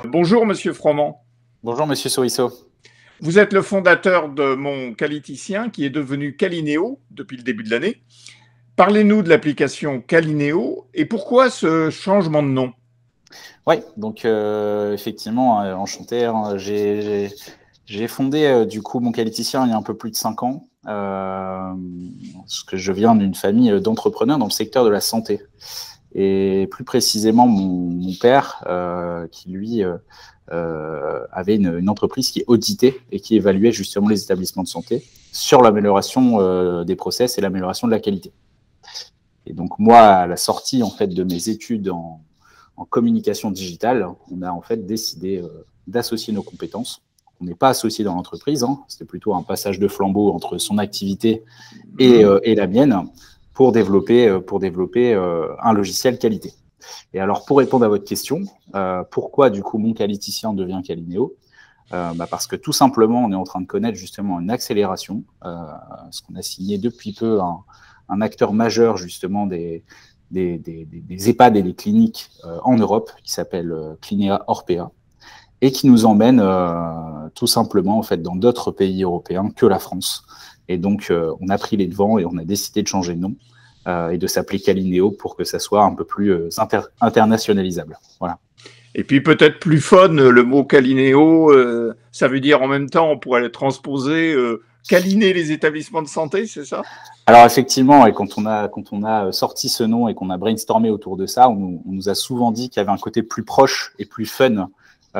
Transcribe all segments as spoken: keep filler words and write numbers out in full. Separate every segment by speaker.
Speaker 1: Bonjour, Monsieur Froment.
Speaker 2: Bonjour, Monsieur Souriceau.
Speaker 1: Vous êtes le fondateur de Mon Qualiticien, qui est devenu Qualinéo depuis le début de l'année. Parlez-nous de l'application Qualinéo et pourquoi ce changement de nom?
Speaker 2: Oui, donc euh, effectivement, euh, enchanté. Hein, j'ai j'ai fondé euh, du coup Mon Qualiticien il y a un peu plus de cinq ans, euh, parce que je viens d'une famille d'entrepreneurs dans le secteur de la santé. Et plus précisément, mon, mon père, euh, qui lui euh, euh, avait une, une entreprise qui auditait et qui évaluait justement les établissements de santé sur l'amélioration euh, des process et l'amélioration de la qualité. Et donc moi, à la sortie en fait de mes études en, en communication digitale, on a en fait décidé euh, d'associer nos compétences. On n'est pas associé dans l'entreprise, hein, c'était plutôt un passage de flambeau entre son activité et, euh, et la mienne pour développer, pour développer euh, un logiciel qualité. Et alors, pour répondre à votre question, euh, pourquoi du coup Mon Qualiticien devient Qualinéo? euh, bah Parce que tout simplement, on est en train de connaître justement une accélération, euh, parce qu'on a signé depuis peu un, un acteur majeur justement des, des, des, des EHPAD et des cliniques euh, en Europe, qui s'appelle euh, Clinéa Orpea, et qui nous emmène euh, tout simplement en fait dans d'autres pays européens que la France. Et donc, euh, on a pris les devants et on a décidé de changer de nom euh, et de s'appeler Qualinéo pour que ça soit un peu plus euh, inter internationalisable. Voilà.
Speaker 1: Et puis peut-être plus fun, le mot Qualinéo, euh, ça veut dire en même temps, on pourrait le transposer, euh, câliner les établissements de santé, c'est ça?
Speaker 2: Alors effectivement, et quand on a quand on a sorti ce nom et qu'on a brainstormé autour de ça, on nous, on nous a souvent dit qu'il y avait un côté plus proche et plus fun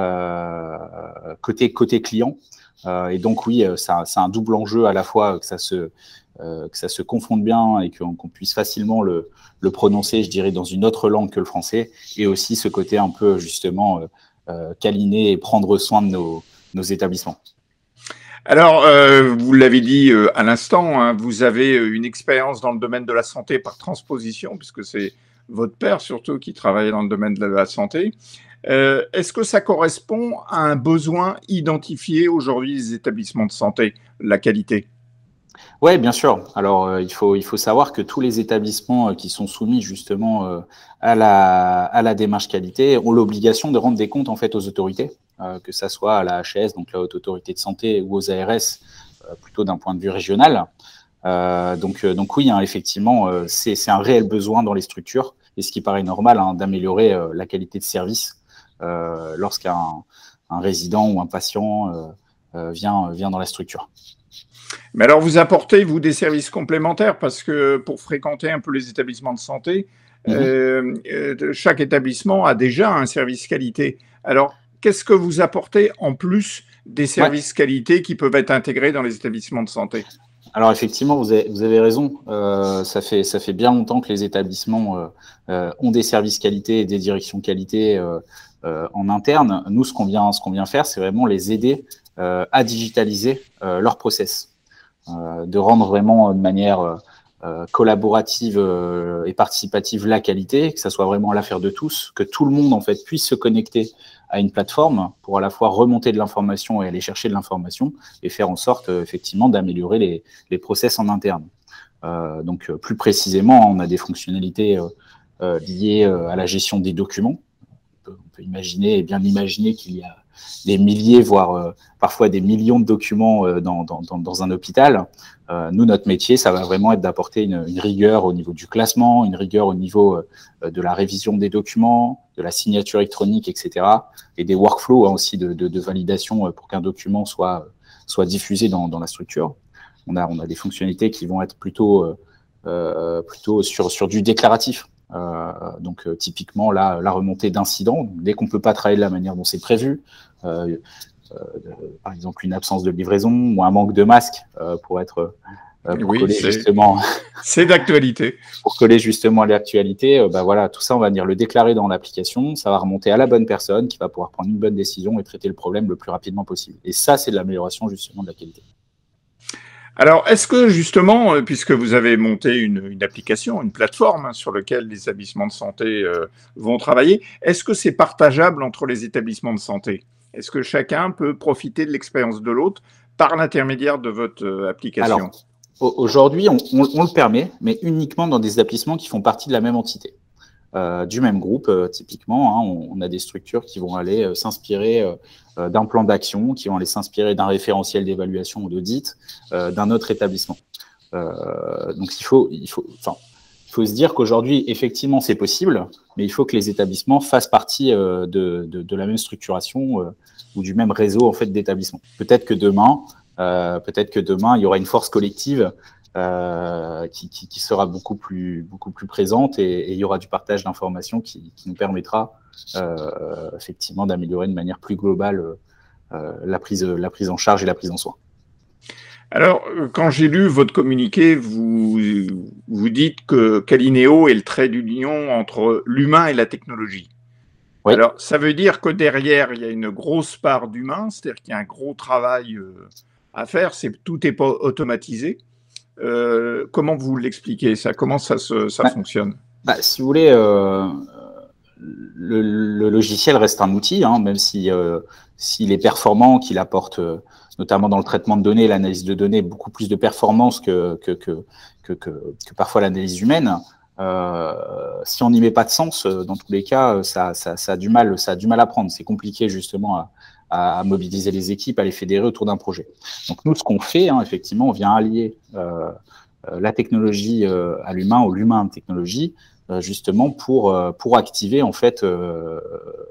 Speaker 2: euh, côté côté client. Euh, et donc oui, c'est un, un double enjeu à la fois que ça se euh, que ça se confonde bien et qu'on qu'on puisse facilement le, le prononcer, je dirais, dans une autre langue que le français, et aussi ce côté un peu justement euh, câliner et prendre soin de nos, nos établissements.
Speaker 1: Alors, euh, vous l'avez dit euh, à l'instant, hein, vous avez une expérience dans le domaine de la santé par transposition, puisque c'est votre père surtout qui travaillait dans le domaine de la santé. Euh, Est-ce que ça correspond à un besoin identifié aujourd'hui des établissements de santé, la qualité?
Speaker 2: Oui, bien sûr. Alors, euh, il faut, il faut savoir que tous les établissements euh, qui sont soumis justement euh, à, la, à la démarche qualité ont l'obligation de rendre des comptes en fait aux autorités, euh, que ça soit à la H S, donc la Haute Autorité de Santé, ou aux A R S, euh, plutôt d'un point de vue régional. Euh, donc, euh, donc oui, hein, effectivement, euh, c'est un réel besoin dans les structures, et ce qui paraît normal, hein, d'améliorer euh, la qualité de service euh, lorsqu'un un résident ou un patient euh, euh, vient, vient dans la structure.
Speaker 1: Mais alors, vous apportez, vous, des services complémentaires parce que pour fréquenter un peu les établissements de santé,
Speaker 2: Mmh.
Speaker 1: euh, euh, chaque établissement a déjà un service qualité. Alors, qu'est-ce que vous apportez en plus des
Speaker 2: Ouais.
Speaker 1: services qualité qui peuvent être intégrés dans les établissements de santé?
Speaker 2: Alors effectivement, vous avez, vous avez raison. Euh, ça fait ça fait bien longtemps que les établissements euh, euh, ont des services qualité et des directions qualité euh, euh, en interne. Nous, ce qu'on vient ce qu'on vient faire, c'est vraiment les aider euh, à digitaliser euh, leur process, euh, de rendre vraiment de manière euh, collaborative euh, et participative la qualité, que ça soit vraiment l'affaire de tous, que tout le monde en fait puisse se connecter à une plateforme pour à la fois remonter de l'information et aller chercher de l'information et faire en sorte euh, effectivement d'améliorer les, les process en interne. Euh, donc euh, plus précisément, on a des fonctionnalités euh, euh, liées euh, à la gestion des documents. On peut, on peut imaginer et bien imaginer qu'il y a des milliers, voire euh, parfois des millions de documents euh, dans, dans, dans un hôpital. Euh, nous, notre métier, ça va vraiment être d'apporter une, une rigueur au niveau du classement, une rigueur au niveau euh, de la révision des documents, de la signature électronique, et cetera. Et des workflows hein, aussi de, de, de validation pour qu'un document soit, soit diffusé dans, dans la structure. On a, on a des fonctionnalités qui vont être plutôt, euh, plutôt sur, sur du déclaratif. Euh, donc euh, typiquement là, la remontée d'incidents, dès qu'on ne peut pas travailler de la manière dont c'est prévu, euh, euh, par exemple une absence de livraison ou un manque de masque euh, pour être euh, pour
Speaker 1: Oui,
Speaker 2: coller justement
Speaker 1: c'est d'actualité.
Speaker 2: pour coller justement à l'actualité, euh, bah voilà, tout ça on va venir le déclarer dans l'application, ça va remonter à la bonne personne qui va pouvoir prendre une bonne décision et traiter le problème le plus rapidement possible. Et ça, c'est de l'amélioration justement de la qualité.
Speaker 1: Alors, est-ce que justement, puisque vous avez monté une, une application, une plateforme hein, sur laquelle les établissements de santé euh, vont travailler, est-ce que c'est partageable entre les établissements de santé? Est-ce que chacun peut profiter de l'expérience de l'autre par l'intermédiaire de votre euh, application?
Speaker 2: Alors, aujourd'hui, on, on, on le permet, mais uniquement dans des établissements qui font partie de la même entité. euh, du même groupe, euh, typiquement. Hein, on, on a des structures qui vont aller euh, s'inspirer euh, d'un plan d'action, qui vont aller s'inspirer d'un référentiel d'évaluation ou d'audit euh, d'un autre établissement. Euh, donc, il faut, il faut, enfin, il faut se dire qu'aujourd'hui, effectivement, c'est possible, mais il faut que les établissements fassent partie euh, de, de, de la même structuration euh, ou du même réseau en fait, d'établissements. Peut-être que demain, euh, peut-être que demain, il y aura une force collective euh, qui, qui, qui sera beaucoup plus, beaucoup plus présente et, et il y aura du partage d'informations qui, qui nous permettra euh, effectivement d'améliorer de manière plus globale euh, la, prise, la prise en charge et la prise en soin.
Speaker 1: Alors, quand j'ai lu votre communiqué, vous, vous dites que Calineo est le trait d'union entre l'humain et la technologie. Oui. Alors, ça veut dire que derrière, il y a une grosse part d'humain, c'est-à-dire qu'il y a un gros travail à faire, c'est, tout n'est pas automatisé. Euh, comment vous l'expliquez, ça? Comment ça, se, ça bah, fonctionne?
Speaker 2: Bah, si vous voulez, euh, le, le logiciel reste un outil, hein, même si, euh, s'il est performant, qu'il apporte, euh, notamment dans le traitement de données, l'analyse de données, beaucoup plus de performance que, que, que, que, que, que parfois l'analyse humaine. Euh, si on n'y met pas de sens, dans tous les cas, ça, ça, ça, a du mal, ça a du mal à prendre. C'est compliqué justement à, à mobiliser les équipes, à les fédérer autour d'un projet. Donc nous, ce qu'on fait, hein, effectivement, on vient allier euh, la technologie euh, à l'humain, ou l'humain à la technologie, euh, justement pour, euh, pour activer en fait euh,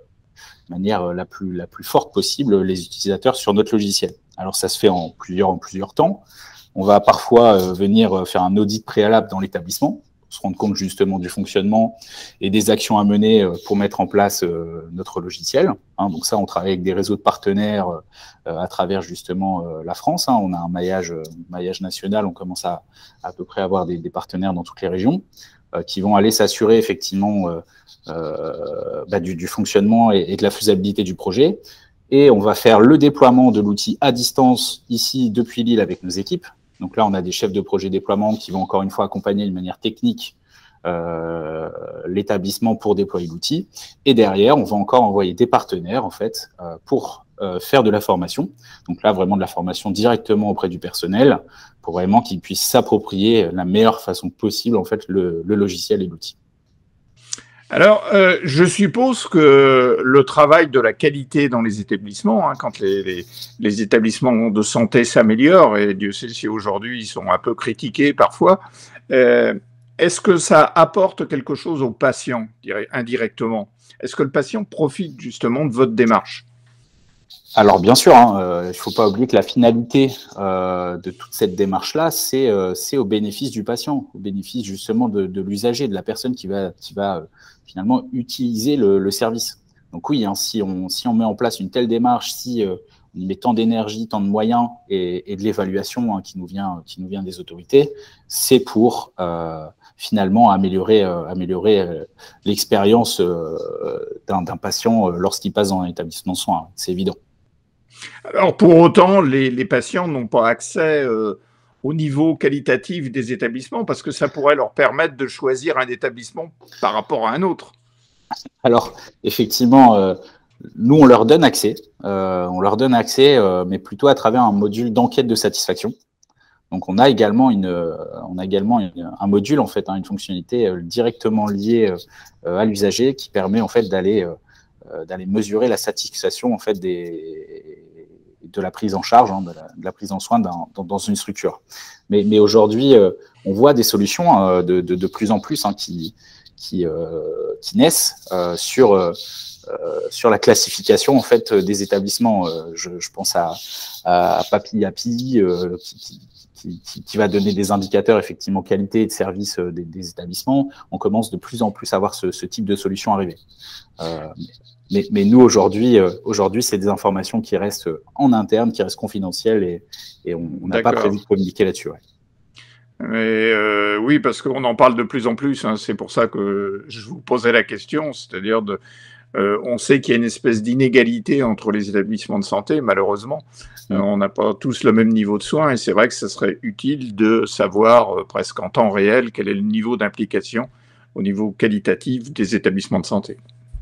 Speaker 2: de manière la plus, la plus forte possible les utilisateurs sur notre logiciel. Alors ça se fait en plusieurs, en plusieurs temps. On va parfois euh, venir faire un audit préalable dans l'établissement, se rendre compte justement du fonctionnement et des actions à mener pour mettre en place euh, notre logiciel. Hein, donc ça, on travaille avec des réseaux de partenaires euh, à travers justement euh, la France. Hein. On a un maillage, euh, maillage national, on commence à à peu près avoir des, des partenaires dans toutes les régions euh, qui vont aller s'assurer effectivement euh, euh, bah, du, du fonctionnement et, et de la faisabilité du projet. Et on va faire le déploiement de l'outil à distance ici depuis Lille avec nos équipes. Donc là, on a des chefs de projet déploiement qui vont encore une fois accompagner de manière technique euh, l'établissement pour déployer l'outil. Et derrière, on va encore envoyer des partenaires en fait euh, pour euh, faire de la formation. Donc là, vraiment de la formation directement auprès du personnel pour vraiment qu'ils puissent s'approprier la meilleure façon possible en fait le, le logiciel et l'outil.
Speaker 1: Alors, euh, je suppose que le travail de la qualité dans les établissements, hein, quand les, les, les établissements de santé s'améliorent, et Dieu sait si aujourd'hui ils sont un peu critiqués parfois, euh, est-ce que ça apporte quelque chose aux patients, indirectement? Est-ce que le patient profite justement de votre démarche?
Speaker 2: Alors bien sûr, hein, euh, il ne faut pas oublier que la finalité euh, de toute cette démarche-là, c'est euh, c'est au bénéfice du patient, au bénéfice justement de, de l'usager, de la personne qui va, qui va euh, finalement utiliser le, le service. Donc oui, hein, si, on, si on met en place une telle démarche, si euh, on y met tant d'énergie, tant de moyens et, et de l'évaluation hein, qui nous vient, qui nous vient des autorités, c'est pour euh, finalement améliorer, euh, améliorer euh, l'expérience euh, d'un d'un patient euh, lorsqu'il passe dans un établissement de soins. C'est évident.
Speaker 1: Alors pour autant, les, les patients n'ont pas accès euh, au niveau qualitatif des établissements parce que ça pourrait leur permettre de choisir un établissement par rapport à un autre.
Speaker 2: Alors effectivement, euh, nous on leur donne accès, euh, on leur donne accès, euh, mais plutôt à travers un module d'enquête de satisfaction. Donc on a également une, on a également une, un module en fait, hein, une fonctionnalité euh, directement liée euh, à l'usager qui permet en fait d'aller euh, d'aller mesurer la satisfaction en fait des de la prise en charge, hein, de, la, de la prise en soin dans, dans une structure. Mais, mais aujourd'hui, euh, on voit des solutions euh, de, de, de plus en plus hein, qui, qui, euh, qui naissent euh, sur, euh, sur la classification en fait, des établissements. Euh, je, je pense à, à Papy Happy, euh, qui, qui, qui, qui va donner des indicateurs effectivement qualité et de service des, des établissements. On commence de plus en plus à voir ce, ce type de solution arriver. Euh, Mais, mais nous, aujourd'hui, euh, aujourd'hui, c'est des informations qui restent en interne, qui restent confidentielles et, et on n'a pas prévu de communiquer là-dessus. Ouais.
Speaker 1: Mais euh, oui, parce qu'on en parle de plus en plus. Hein, c'est pour ça que je vous posais la question. C'est-à-dire, de, euh, on sait qu'il y a une espèce d'inégalité entre les établissements de santé, malheureusement. Mmh. Euh, on n'a pas tous le même niveau de soins et c'est vrai que ce serait utile de savoir euh, presque en temps réel quel est le niveau d'implication au niveau qualitatif des établissements de santé.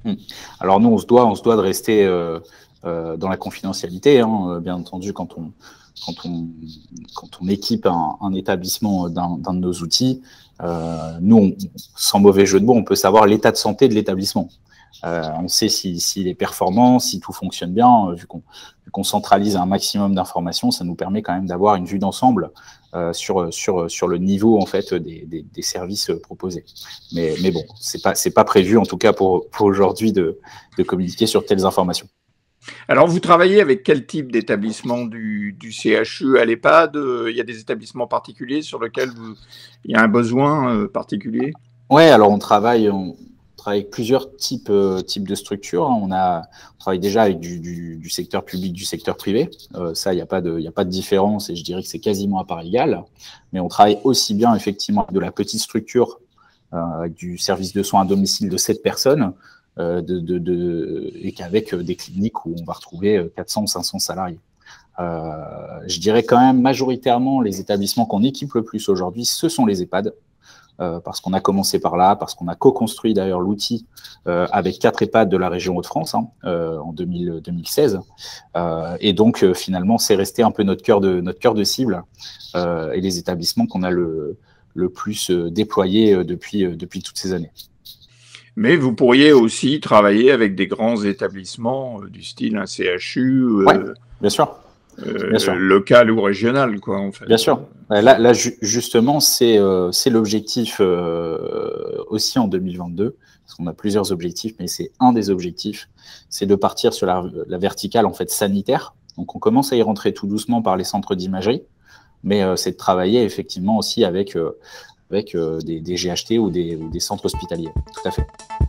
Speaker 2: Alors nous, on se doit, on se doit de rester euh, euh, dans la confidentialité, hein, bien entendu, quand on, quand on, quand on équipe un, un établissement d'un de nos outils. Euh, nous, on, sans mauvais jeu de mots, on peut savoir l'état de santé de l'établissement. Euh, on sait s'il si, si est performant, si tout fonctionne bien. Vu qu'on qu'on centralise un maximum d'informations, ça nous permet quand même d'avoir une vue d'ensemble euh, sur, sur, sur le niveau en fait, des, des, des services proposés. Mais, mais bon, ce n'est pas, c'est pas prévu, en tout cas pour, pour aujourd'hui, de, de communiquer sur telles informations.
Speaker 1: Alors, vous travaillez avec quel type d'établissement du, du C H U à l'EHPAD? Il y a des établissements particuliers sur lesquels vous, il y a un besoin euh, particulier?
Speaker 2: Oui, alors on travaille, on travaille avec plusieurs types, euh, types de structures. On, a, on travaille déjà avec du, du, du secteur public, du secteur privé. Euh, ça, il n'y a pas de, il n'y a pas de différence et je dirais que c'est quasiment à part égale. Mais on travaille aussi bien effectivement avec de la petite structure, euh, avec du service de soins à domicile de sept personnes, euh, de, de, de, et qu'avec des cliniques où on va retrouver quatre cents ou cinq cents salariés. Euh, je dirais quand même majoritairement les établissements qu'on équipe le plus aujourd'hui, ce sont les EHPAD. Euh, parce qu'on a commencé par là, parce qu'on a co-construit d'ailleurs l'outil euh, avec quatre EHPAD de la région Hauts-de-France hein, euh, en deux mille, deux mille seize. Euh, et donc, euh, finalement, c'est resté un peu notre cœur de, notre cœur de cible euh, et les établissements qu'on a le, le plus euh, déployés euh, depuis, euh, depuis toutes ces années.
Speaker 1: Mais vous pourriez aussi travailler avec des grands établissements euh, du style un C H U euh,
Speaker 2: ouais, bien sûr.
Speaker 1: Euh, Bien sûr. Local ou régional, quoi, en fait.
Speaker 2: Bien sûr. Là, là justement, c'est euh, l'objectif euh, aussi en deux mille vingt-deux, parce qu'on a plusieurs objectifs, mais c'est un des objectifs, c'est de partir sur la, la verticale en fait sanitaire. Donc, on commence à y rentrer tout doucement par les centres d'imagerie, mais euh, c'est de travailler effectivement aussi avec, euh, avec euh, des, des G H T ou des, ou des centres hospitaliers. Tout à fait.